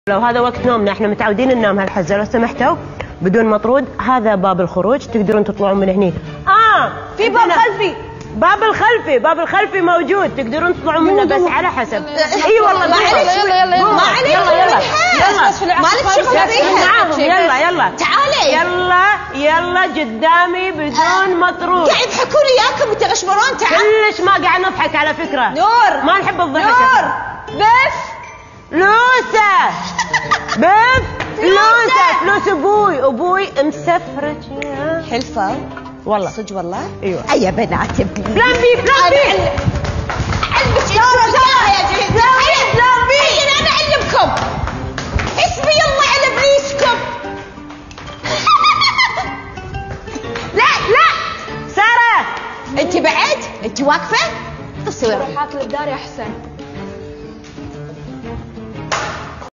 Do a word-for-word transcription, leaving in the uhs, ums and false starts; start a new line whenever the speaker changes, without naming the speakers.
لو هذا وقت نومنا، احنا متعودين ننام هالحزه، لو سمحتوا بدون مطرود. هذا باب الخروج، تقدرون تطلعون من هني. اه
في باب خلفي.
باب الخلفي، باب الخلفي موجود، تقدرون تطلعون منه بس على حسب. اي والله
معلش يلا يلا
يلا يلا يلا
ما لك شغل فيها
معاهم. يلا يلا
تعالي
يلا يلا قدامي بدون مطرود.
قاعد يضحكون وياكم وتغشمرون. تعال
كلش ما قاعد نضحك على فكره.
نور
ما نحب الضحك.
نور بس
لوسه بف لوسه فلوس ابوي ابوي مسفرك
حلفه
والله
صدق والله.
ايوه
يا بنات
بلان بي بلان بي
علمك ساره ساره يا جميل. بلان بي انا اعلمكم. حسبي الله على ابليسكم.
لا لا ساره
انت بعد انت واقفه
روح هاك للدار احسن.